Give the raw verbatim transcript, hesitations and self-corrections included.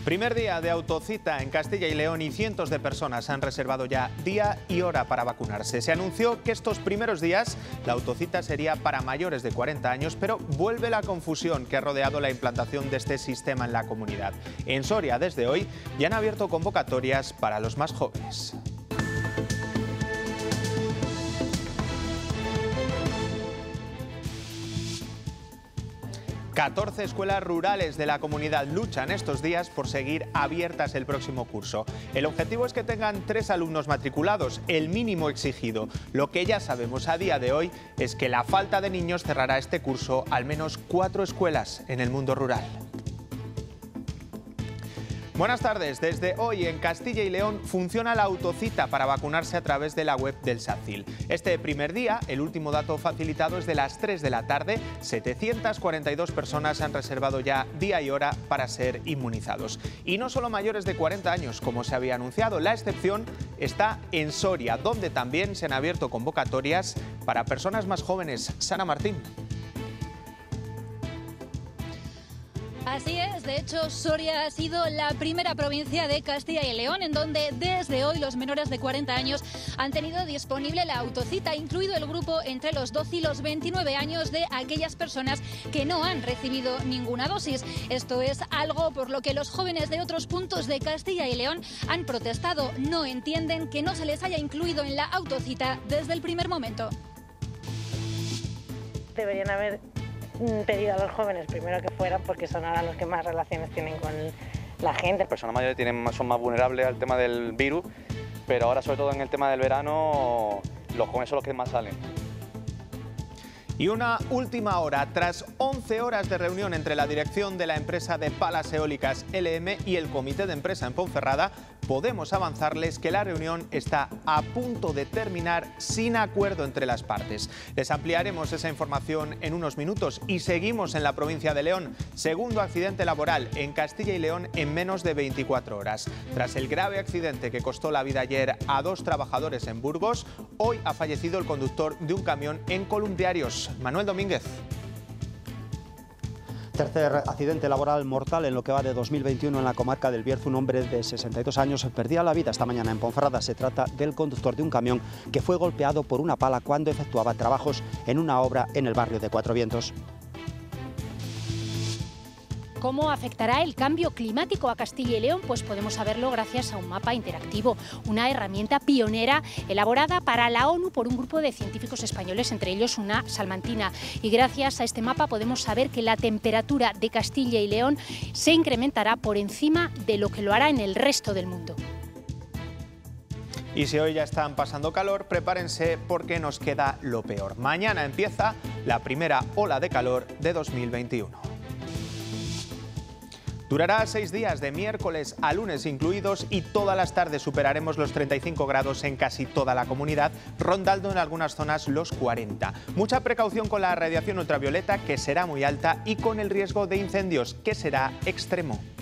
Primer día de autocita en Castilla y León y cientos de personas han reservado ya día y hora para vacunarse. Se anunció que estos primeros días la autocita sería para mayores de cuarenta años, pero vuelve la confusión que ha rodeado la implantación de este sistema en la comunidad. En Soria, desde hoy, ya han abierto convocatorias para los más jóvenes. catorce escuelas rurales de la comunidad luchan estos días por seguir abiertas el próximo curso. El objetivo es que tengan tres alumnos matriculados, el mínimo exigido. Lo que ya sabemos a día de hoy es que la falta de niños cerrará este curso al menos cuatro escuelas en el mundo rural. Buenas tardes. Desde hoy en Castilla y León funciona la autocita para vacunarse a través de la web del SACIL. Este primer día, el último dato facilitado es de las tres de la tarde. setecientas cuarenta y dos personas han reservado ya día y hora para ser inmunizados. Y no solo mayores de cuarenta años, como se había anunciado. La excepción está en Soria, donde también se han abierto convocatorias para personas más jóvenes. Sana Martín. Así es, de hecho Soria ha sido la primera provincia de Castilla y León en donde desde hoy los menores de cuarenta años han tenido disponible la autocita, incluido el grupo entre los doce y los veintinueve años de aquellas personas que no han recibido ninguna dosis. Esto es algo por lo que los jóvenes de otros puntos de Castilla y León han protestado. No entienden que no se les haya incluido en la autocita desde el primer momento. Deberían haber pedido a los jóvenes primero que fueran, porque son ahora los que más relaciones tienen con la gente. Las personas mayores tienen, son más vulnerables al tema del virus, pero ahora sobre todo en el tema del verano los jóvenes son los que más salen. Y una última hora, tras once horas de reunión entre la dirección de la empresa de palas eólicas L M y el comité de empresa en Ponferrada, podemos avanzarles que la reunión está a punto de terminar sin acuerdo entre las partes. Les ampliaremos esa información en unos minutos y seguimos en la provincia de León. Segundo accidente laboral en Castilla y León en menos de veinticuatro horas. Tras el grave accidente que costó la vida ayer a dos trabajadores en Burgos, hoy ha fallecido el conductor de un camión en Columpiarios. Manuel Domínguez. Tercer accidente laboral mortal en lo que va de dos mil veintiuno en la comarca del Bierzo. Un hombre de sesenta y dos años perdía la vida esta mañana en Ponferrada. Se trata del conductor de un camión que fue golpeado por una pala cuando efectuaba trabajos en una obra en el barrio de Cuatro Vientos. ¿Cómo afectará el cambio climático a Castilla y León? Pues podemos saberlo gracias a un mapa interactivo, una herramienta pionera elaborada para la ONU por un grupo de científicos españoles, entre ellos una salmantina. Y gracias a este mapa podemos saber que la temperatura de Castilla y León se incrementará por encima de lo que lo hará en el resto del mundo. Y si hoy ya están pasando calor, prepárense porque nos queda lo peor. Mañana empieza la primera ola de calor de dos mil veintiuno. Durará seis días, de miércoles a lunes incluidos, y todas las tardes superaremos los treinta y cinco grados en casi toda la comunidad, rondando en algunas zonas los cuarenta. Mucha precaución con la radiación ultravioleta, que será muy alta, y con el riesgo de incendios, que será extremo.